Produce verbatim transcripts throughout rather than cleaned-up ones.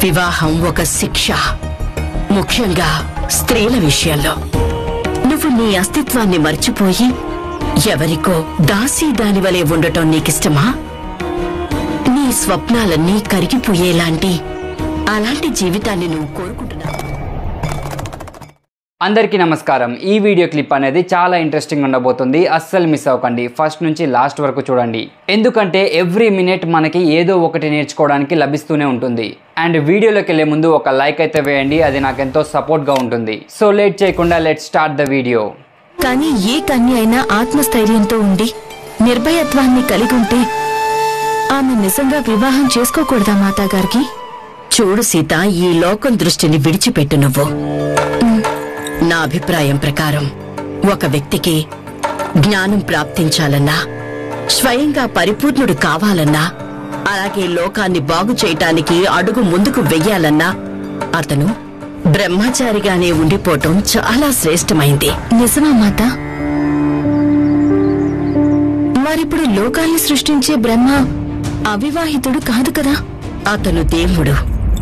వివాహం ఒక శిక్ష, ముఖ్యంగా స్త్రీల విషయంలో. నువ్వు నీ అస్తిత్వాన్ని మర్చిపోయి ఎవరికో దాసీ దానివలే ఉండటం నీకిష్టమా? నీ స్వప్నాలన్నీ కరిగిపోయేలాంటి అలాంటి జీవితాన్ని నువ్వు కోరుకుంటున్నావు? అందరికీ నమస్కారం. ఈ వీడియో క్లిప్ అనేది చాలా ఇంట్రెస్టింగ్ ఉండబోతుంది. అస్సలు మిస్ అవ్వకండి, ఫస్ట్ నుంచి లాస్ట్ వరకు చూడండి. ఎందుకంటే ఎవ్రీ మినిట్ మనకి ఏదో ఒకటి నేర్చుకోవడానికి లభిస్తూనే ఉంటుంది. అండ్ వీడియోలోకి వెళ్ళే ముందు ఒక లైక్ అయితే వేయండి, అది నాకెంతో సపోర్ట్గా ఉంటుంది. సో లేట్ చేయకుండా లెట్స్ స్టార్ట్ ద వీడియో. కానీ ఏ కన్య అయినా ఆత్మస్థైర్యంతో ఉండి నిర్భయత్వాన్ని కలిగి ఉంటే ఆమె నిజంగా వివాహం చేసుకోకూడదా మాతాగారికి? చూడు సీత, ఈ లోకం దృష్టిని విడిచిపెట్టు. నువ్వు నా అభిప్రాయం ప్రకారం ఒక వ్యక్తికి జ్ఞానం ప్రాప్తించాలన్నా, స్వయంగా పరిపూర్ణుడు కావాలన్నా, అలాగే లోకాన్ని బాగు చేయటానికి అడుగు ముందుకు వెయ్యాలన్నా అతను బ్రహ్మచారిగానే ఉండిపోవటం చాలా శ్రేష్టమైంది. నిజమా మాత? మరిప్పుడు లోకాన్ని సృష్టించే బ్రహ్మ అవివాహితుడు కాదు కదా? అతను దేవుడు.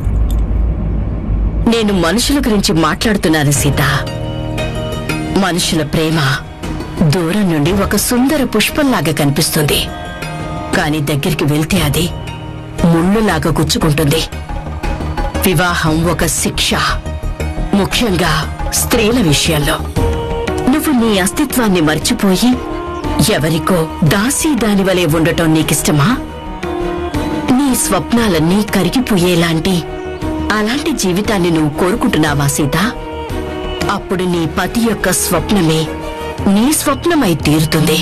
నేను మనుషుల గురించి మాట్లాడుతున్నాను సీత. మనుషుల ప్రేమ దూరం నుండి ఒక సుందర పుష్పంలాగా కనిపిస్తుంది, కాని దగ్గరికి వెళ్తే అది ముళ్ళులాగా గుచ్చుకుంటుంది. వివాహం ఒక శిక్ష, ముఖ్యంగా స్త్రీల విషయంలో. నువ్వు నీ అస్తిత్వాన్ని మర్చిపోయి ఎవరికో దాసీ దానివలే ఉండటం నీకిష్టమా? నీ స్వప్నాలన్నీ కరిగిపోయేలాంటి అలాంటి జీవితాన్ని నువ్వు కోరుకుంటున్నావా సీత? అప్పుడు నీ పతి యొక్క స్వప్నమే నీ స్వప్నమై తీరుతుంది.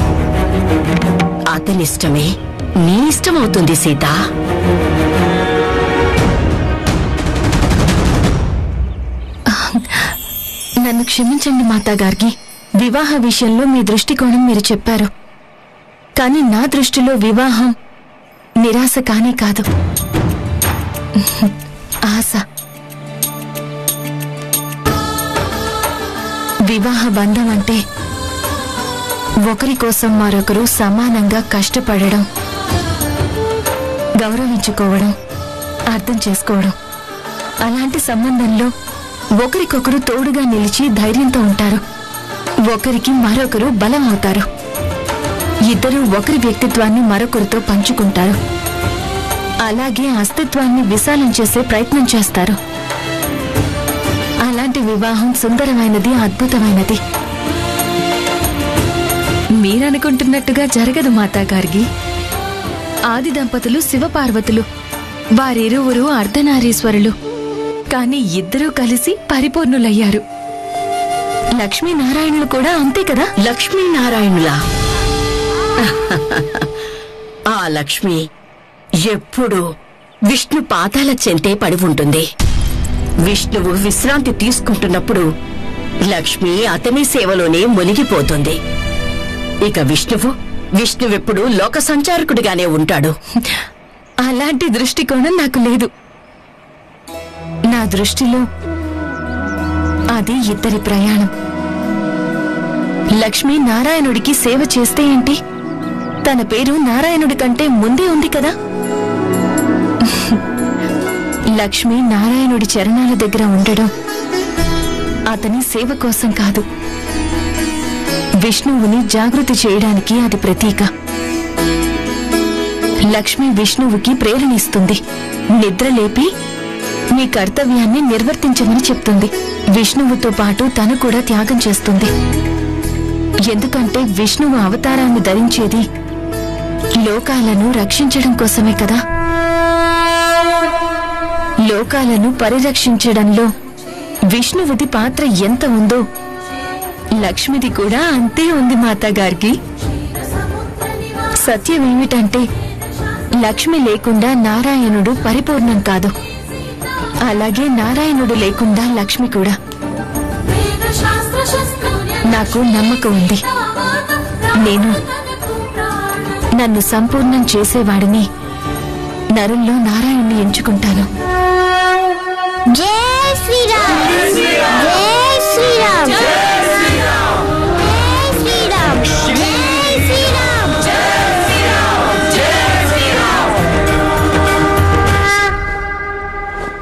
అతనిష్టమే నీ ఇష్టమవుతుంది సీత. నన్ను క్షమించండి మాతాగారికి. వివాహ విషయంలో మీ దృష్టికోణం మీరు చెప్పారు, కానీ నా దృష్టిలో వివాహం నిరాశ కానే కాదు, ఆశ. వివాహ బంధం అంటే ఒకరి కోసం మరొకరు సమానంగా కష్టపడడం, గౌరవించుకోవడం, అర్థం చేసుకోవడం. అలాంటి సంబంధంలో ఒకరికొకరు తోడుగా నిలిచి ధైర్యంతో ఉంటారు, ఒకరికి మరొకరు బలం అవుతారు. ఇద్దరు ఒకరి వ్యక్తిత్వాన్ని మరొకరితో పంచుకుంటారు, అలాగే అస్తిత్వాన్ని విశాలం చేసే ప్రయత్నం చేస్తారు. అలాంటి వివాహం సుందరమైనది, అద్భుతమైనది. మీరనుకుంటున్నట్టుగా జరగదు మాతాగారికి. ఆది దంపతులు శివపార్వతులు, వారిరువురు అర్ధనారీశ్వరులు, కానీ ఇద్దరూ కలిసి పరిపూర్ణులయ్యారు. లక్ష్మీనారాయణులు కూడా అంతే కదా? లక్ష్మీనారాయణులా? ఆ లక్ష్మి ఎప్పుడూ విష్ణు పాదాల చెంతే పడి ఉంటుంది. విష్ణువు విశ్రాంతి తీసుకుంటున్నప్పుడు లక్ష్మి అతని సేవలోనే మునిగిపోతుంది. ఇక విష్ణువు విష్ణువెప్పుడు లోక సంచారకుడిగానే ఉంటాడు. అలాంటి దృష్టికోణం నాకు లేదు. నా దృష్టిలో అది ఇద్దరి ప్రయాణం. లక్ష్మి నారాయణుడికి సేవ చేస్తే ఏంటి? తన పేరు నారాయణుడి కంటే ముందే ఉంది కదా. లక్ష్మి నారాయణుడి చరణాల దగ్గర ఉండడం అతని సేవ కోసం కాదు, విష్ణువుని జాగృతి చేయడానికి అది ప్రతీక. లక్ష్మి విష్ణువుకి ప్రేరణిస్తుంది, నిద్రలేపి మీ కర్తవ్యాన్ని నిర్వర్తించమని చెప్తుంది. విష్ణువుతో పాటు తను కూడా త్యాగం చేస్తుంది. ఎందుకంటే విష్ణువు అవతారాన్ని ధరించేది లోకాలను రక్షించడం కోసమే కదా. లోకాలను పరిరక్షించడంలో విష్ణువుది పాత్ర ఎంత ఉందో లక్ష్మిది కూడా అంతే ఉంది మాతాగారికి. సత్యమేమిటంటే లక్ష్మి లేకుండా నారాయణుడు పరిపూర్ణం కాదు, అలాగే నారాయణుడు లేకుండా లక్ష్మి కూడా. నాకు నమ్మకం ఉంది, నేను నన్ను సంపూర్ణం చేసేవాడిని నరుల్లో నారాయణుని ఎంచుకుంటాను. జై శ్రీరామ్, జై శ్రీరామ్, జై శ్రీరామ్, జై శ్రీరామ్, జై శ్రీరామ్, జై శ్రీరామ్.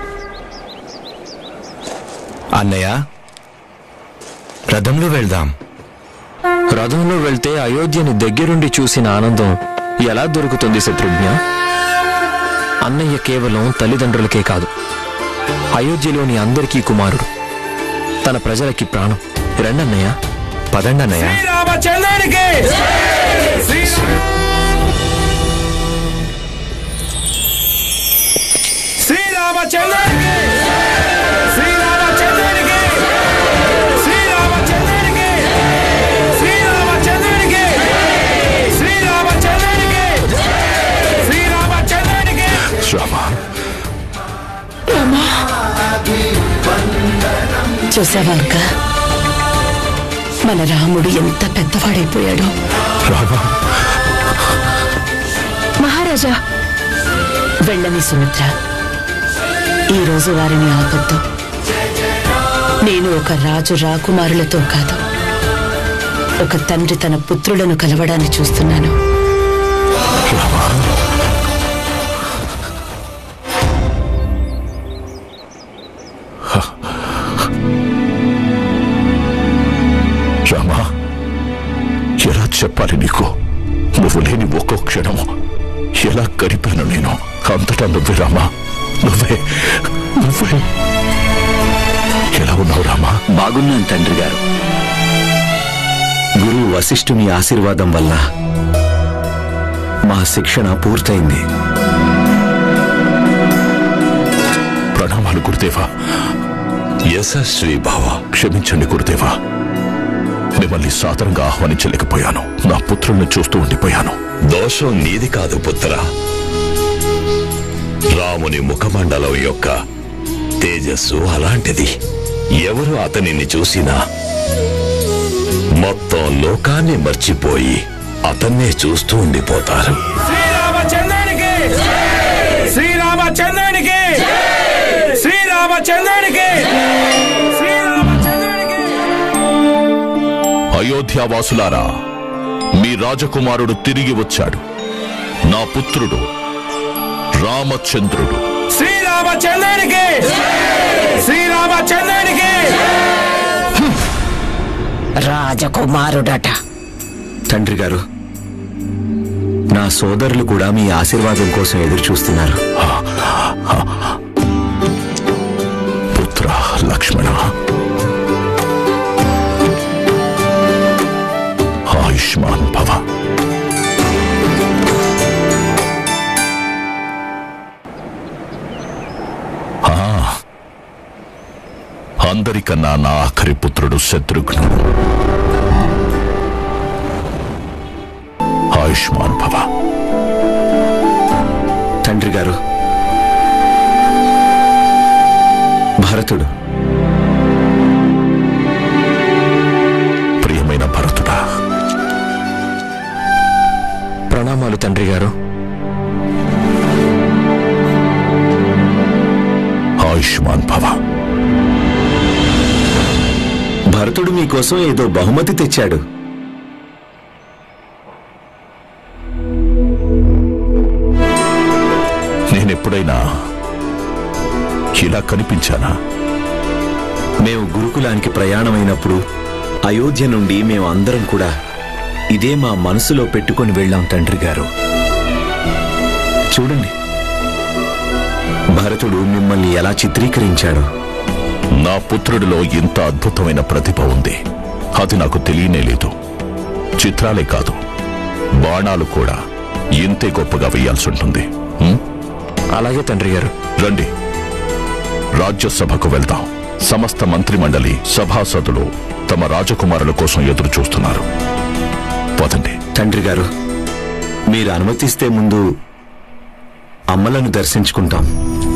అన్నయ్య, రథంలో వెళ్దాం. రథంలో వెళ్తే అయోధ్యని దగ్గరుండి చూసిన ఆనందం ఎలా దొరుకుతుంది శత్రుఘ్న? అన్నయ్య కేవలం తల్లిదండ్రులకే కాదు, అయోధ్యలోని అందరికీ కుమారుడు, తన ప్రజలకి ప్రాణం. రండన్నయ్య, పదండన్నయ్య. చూసావా అక్క, మన రాముడు ఎంత పెద్దవాడైపోయాడో. మహారాజా, వెళ్ళని సుమిత్ర, ఈరోజు వారిని ఆపొద్దు. నేను ఒక రాజు రాకుమారులతో కాదు, ఒక తండ్రి తన పుత్రులను కలవడాన్ని చూస్తున్నాను. రామా, ఎలా చెప్పాలి నీకు? నువ్వు లేని ఒక్కో క్షణము ఎలా గడిపాను నేను. అంతటా నువ్వే రామా, నువ్వే నువ్వే ఎలా ఉన్నావు రామా? బాగున్నాను తండ్రి గారు. గురువు వశిష్ఠుని ఆశీర్వాదం వల్ల మా శిక్షణ పూర్తయింది. ప్రణామాలు గురుదేవా. యశస్వి భావ. క్షమించండి గురుదేవా, మిమ్మల్ని సాదరంగా ఆహ్వానించలేకపోయాను. నా పుత్రుల్ని చూస్తూ ఉండిపోయాను. దోషం నీది కాదు పుత్ర. రాముని ముఖమండలం యొక్క తేజస్సు అలాంటిది. ఎవరు అతనిని చూసినా మొత్తం లోకాన్ని మర్చిపోయి అతన్నే చూస్తూ ఉండిపోతారు. శ్రీరామచంద్రునికి శ్రీరామచంద్రునికి శ్రీరామచంద్రునికి శ్రీరామచంద్రునికి. అయోధ్యావాసులారా, మీ రాజకుమారుడు తిరిగి వచ్చాడు. నా పుత్రుడు రామచంద్రుడు. శ్రీరామచంద్రునికి శ్రీరామచంద్రునికి. రాజకుమారుడట. తండ్రి గారు, నా సోదరులు కూడా మీ ఆశీర్వాదం కోసం ఎదురు చూస్తున్నారు. పుత్ర లక్ష్మణ, ఆయుష్మాన్ భవ. అందరికన్నా నా ఆఖరి పుత్రుడు శత్రుఘ్నుడు. ఆయుష్మాన్ భవ. తండ్రి గారు, భరతుడు. ప్రియమైన భరతుడా, ప్రణామాలు తండ్రి గారు. ఆయుష్మాన్ భవ. భరతుడు మీకోసం ఏదో బహుమతి తెచ్చాడు. నేనెప్పుడైనా ఇలా కనిపించానా? మేము గురుకులానికి ప్రయాణమైనప్పుడు అయోధ్య నుండి మేము అందరం కూడా ఇదే మా మనసులో పెట్టుకొని వెళ్ళాం తండ్రి గారు. చూడండి, భరతుడు మిమ్మల్ని ఎలా చిత్రీకరించాడు. నా పుత్రుడిలో ఇంత అద్భుతమైన ప్రతిభ ఉంది. అది నాకు తెలియనే లేదు. చిత్రాలే కాదు, బాణాలు కూడా ఇంతే గొప్పగా వేయాల్సి ఉంటుంది. అలాగే తండ్రి గారు. రండి, రాజ్యసభకు వెళ్దాం. సమస్త మంత్రిమండలి సభాసదులు తమ రాజకుమారుల కోసం ఎదురు చూస్తున్నారు. పదండి. తండ్రి గారు, మీరు అనుమతిస్తే ముందు అమ్మలను దర్శించుకుంటాం.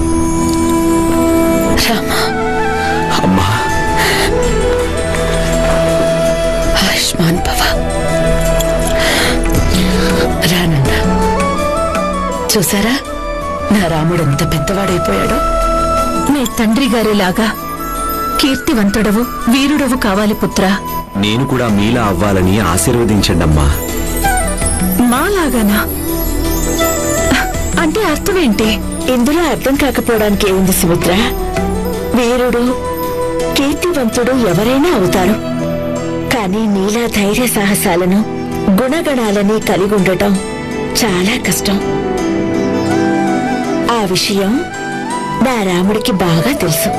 అమ్మా, ఆయుష్మాన్ భవ. రానన్నా, చూసారా నా రాముడు ఎంత పెద్దవాడైపోయాడో. నీ తండ్రి గారిలాగా కీర్తివంతుడవు వీరుడవు కావాలి పుత్రా. నేను కూడా మీలా అవ్వాలని ఆశీర్వదించండమ్మా. మాలాగానా? అంటే అర్థమేంటి? ఇందులో అర్థం కాకపోవడానికి ఏముంది సుమిత్ర? వీరుడు కీర్తివంతుడు ఎవరైనా అవుతారు, కానీ నీలా ధైర్య సాహసాలను గుణగణాలని కలిగి ఉండటం చాలా కష్టం. ఆ విషయం నా రాముడికి బాగా తెలుసు.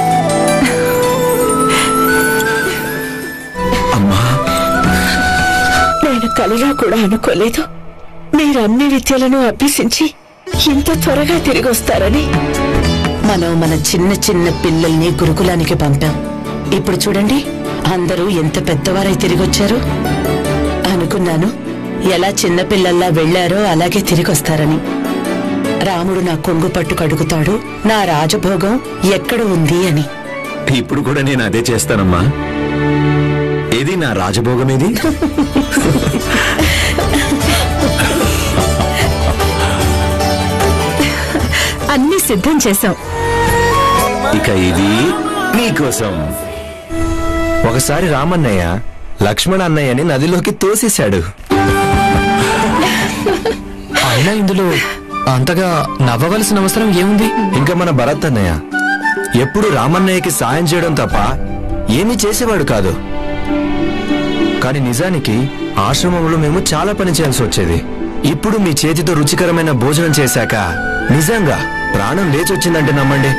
అమ్మా, నేను కలలో కూడా అనుకోలేదు మీరన్ని విద్యలను అభ్యసించి ఇంత త్వరగా తిరిగి వస్తారని. మనం మన చిన్న చిన్న పిల్లల్ని గురుకులానికి పంపాం. ఇప్పుడు చూడండి అందరూ ఎంత పెద్దవారై తిరిగొచ్చారు. అనుకున్నాను ఎలా చిన్నపిల్లల్లా వెళ్లారో అలాగే తిరిగొస్తారని. రాముడు నా కొంగు పట్టు కడుగుతాడు, నా రాజభోగం ఎక్కడ ఉంది అని. ఇప్పుడు కూడా నేను అదే చేస్తానమ్మా. ఏది నా రాజభోగం ఏది? అన్ని సిద్ధం చేశాం. ఇక ఇది నీకోసం. ఒకసారి రామన్నయ్య లక్ష్మణ అన్నయ్యని నదిలోకి తోసేశాడు. అయినా ఇందులో అంతగా నవ్వవలసిన అవసరం ఏముంది? ఇంకా మన భరత్ అన్నయ్య ఎప్పుడు రామన్నయ్యకి సాయం చేయడం తప్ప ఏమీ చేసేవాడు కాదు. కానీ నిజానికి ఆశ్రమంలో మేము చాలా పని చేయాల్సి వచ్చేది. ఇప్పుడు మీ చేతితో రుచికరమైన భోజనం చేశాక నిజంగా ప్రాణం లేచొచ్చిందంటే నమ్మండి.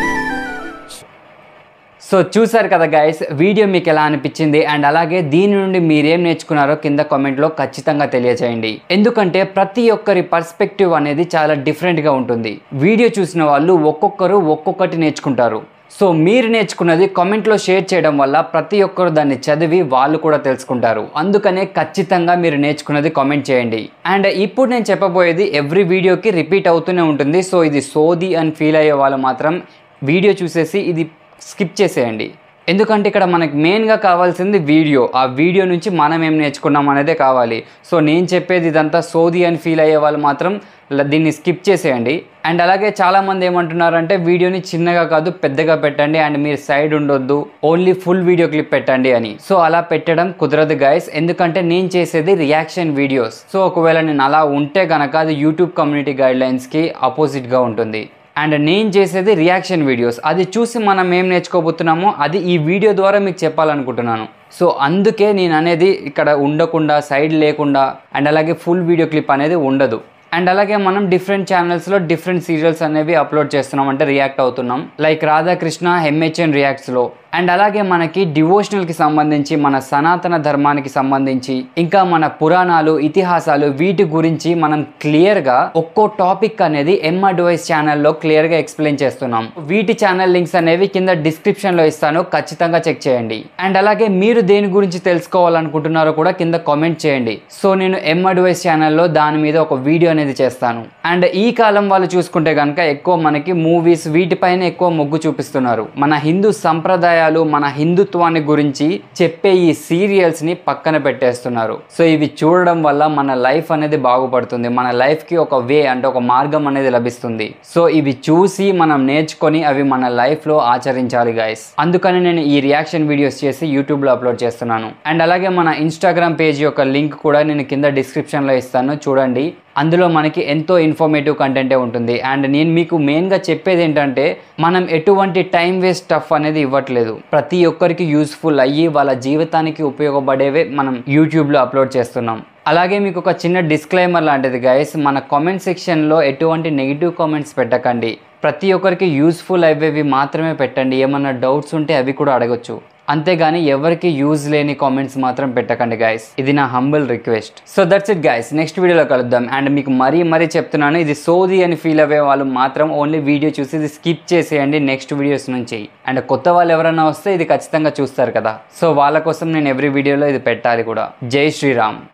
సో చూసారు కదా గైస్, వీడియో మీకు ఎలా అనిపించింది అండ్ అలాగే దీని నుండి మీరేం నేర్చుకున్నారో కింద కామెంట్లో ఖచ్చితంగా తెలియజేయండి. ఎందుకంటే ప్రతి ఒక్కరి పర్స్పెక్టివ్ అనేది చాలా డిఫరెంట్గా ఉంటుంది. వీడియో చూసిన వాళ్ళు ఒక్కొక్కరు ఒక్కొక్కటి నేర్చుకుంటారు. సో మీరు నేర్చుకున్నది కామెంట్లో షేర్ చేయడం వల్ల ప్రతి ఒక్కరు దాన్ని చదివి వాళ్ళు కూడా తెలుసుకుంటారు. అందుకనే ఖచ్చితంగా మీరు నేర్చుకున్నది కామెంట్ చేయండి. అండ్ ఇప్పుడు నేను చెప్పబోయేది ఎవ్రీ వీడియోకి రిపీట్ అవుతూనే ఉంటుంది. సో ఇది సోది అని ఫీల్ అయ్యే వాళ్ళు మాత్రం వీడియో చూసేసి ఇది స్కిప్ చేసేయండి. ఎందుకంటే ఇక్కడ మనకి మెయిన్గా కావాల్సింది వీడియో. ఆ వీడియో నుంచి మనం ఏం నేర్చుకున్నాం అనేదే కావాలి. సో నేను చెప్పేది ఇదంతా సోది అని ఫీల్ అయ్యే వాళ్ళు మాత్రం దీన్ని స్కిప్ చేసేయండి. అండ్ అలాగే చాలామంది ఏమంటున్నారంటే వీడియోని చిన్నగా కాదు పెద్దగా పెట్టండి అండ్ మీరు సైడ్ ఉండొద్దు, ఓన్లీ ఫుల్ వీడియో క్లిప్ పెట్టండి అని. సో అలా పెట్టడం కుదరదు గైస్, ఎందుకంటే నేను చేసేది రియాక్షన్ వీడియోస్. సో ఒకవేళ నేను అలా ఉంటే కనుక అది యూట్యూబ్ కమ్యూనిటీ గైడ్లైన్స్కి ఆపోజిట్గా ఉంటుంది. అండ్ నేను చేసేది రియాక్షన్ వీడియోస్. అది చూసి మనం ఏం నేర్చుకోబోతున్నామో అది ఈ వీడియో ద్వారా మీకు చెప్పాలనుకుంటున్నాను. సో అందుకే నేను అనేది ఇక్కడ ఉండకుండా సైడ్ లేకుండా అండ్ అలాగే ఫుల్ వీడియో క్లిప్ అనేది ఉండదు. అండ్ అలాగే మనం డిఫరెంట్ ఛానల్స్లో డిఫరెంట్ సీరియల్స్ అనేవి అప్లోడ్ చేస్తున్నాం, అంటే రియాక్ట్ అవుతున్నాం. లైక్ రాధాకృష్ణ ఎంహెచ్ఎన్ రియాక్ట్స్లో అండ్ అలాగే మనకి డివోషనల్కి సంబంధించి మన సనాతన ధర్మానికి సంబంధించి ఇంకా మన పురాణాలు ఇతిహాసాలు వీటి గురించి మనం క్లియర్గా ఒక్కో టాపిక్ అనేది ఎం అడ్వైస్ ఛానల్లో క్లియర్గా ఎక్స్ప్లెయిన్ చేస్తున్నాం. వీటి ఛానల్ లింక్స్ అనేవి కింద డిస్క్రిప్షన్లో ఇస్తాను, ఖచ్చితంగా చెక్ చేయండి. అండ్ అలాగే మీరు దేని గురించి తెలుసుకోవాలనుకుంటున్నారో కూడా కింద కామెంట్ చేయండి. సో నేను ఎం అడ్వైస్ ఛానల్లో దాని మీద ఒక వీడియో అనేది చేస్తాను. అండ్ ఈ కాలం వాళ్ళు చూసుకుంటే కనుక ఎక్కువ మనకి మూవీస్ వీటిపైన ఎక్కువ మొగ్గు చూపిస్తున్నారు. మన హిందూ సంప్రదాయ మన హిందుత్వాన్ని గురించి చెప్పే ఈ సీరియల్స్ ని పక్కన పెట్టేస్తున్నారు. సో ఇవి చూడడం వల్ల మన లైఫ్ అనేది బాగుపడుతుంది, మన లైఫ్ కి ఒక వే అంటే ఒక మార్గం అనేది లభిస్తుంది. సో ఇవి చూసి మనం నేర్చుకొని అవి మన లైఫ్ లో ఆచరించాలి గైస్. అందుకని నేను ఈ రియాక్షన్ వీడియోస్ చేసి యూట్యూబ్ లో అప్లోడ్ చేస్తున్నాను. అండ్ అలాగే మన ఇన్స్టాగ్రామ్ పేజ్ యొక్క లింక్ కూడా నేను కింద డిస్క్రిప్షన్ లో ఇస్తాను, చూడండి. అందులో మనకి ఎంతో ఇన్ఫర్మేటివ్ కంటెంటే ఉంటుంది. అండ్ నేను మీకు మెయిన్గా చెప్పేది ఏంటంటే మనం ఎటువంటి టైం వేస్ట్ స్టఫ్ అనేది ఇవ్వట్లేదు. ప్రతి ఒక్కరికి యూస్ఫుల్ అయ్యి వాళ్ళ జీవితానికి ఉపయోగపడేవే మనం యూట్యూబ్లో అప్లోడ్ చేస్తున్నాం. అలాగే మీకు ఒక చిన్న డిస్క్లైమర్ లాంటిది గైస్, మన కామెంట్ సెక్షన్లో ఎటువంటి నెగిటివ్ కామెంట్స్ పెట్టకండి. ప్రతి ఒక్కరికి యూస్ఫుల్ అయ్యేవి మాత్రమే పెట్టండి. ఏమన్నా డౌట్స్ ఉంటే అవి కూడా అడగొచ్చు, అంతేగాని ఎవరికి యూజ్ లేని కామెంట్స్ మాత్రం పెట్టకండి గైస్. ఇది నా humble request. So that's it guys, next వీడియోలో కలుద్దాం. అండ్ మీకు మరీ మరీ చెప్తున్నాను, ఇది సోది అని ఫీల్ అయ్యే వాళ్ళు మాత్రం ఓన్లీ వీడియో చూసి ఇది స్కిప్ చేసేయండి నెక్స్ట్ వీడియోస్ నుంచి. అండ్ కొత్త వాళ్ళు ఎవరైనా వస్తే ఇది ఖచ్చితంగా చూస్తారు కదా, సో వాళ్ళ కోసం నేను ఎవ్రీ వీడియోలో ఇది పెట్టాలి కూడా. జై శ్రీరామ్.